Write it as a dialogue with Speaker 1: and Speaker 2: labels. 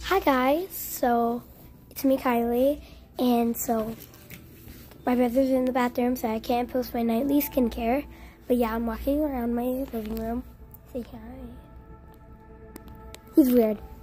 Speaker 1: Hi guys, so it's me, Kylie, and so my brother's in the bathroom, so I can't post my nightly skincare. But yeah, I'm walking around my living room. Say hi. He's weird.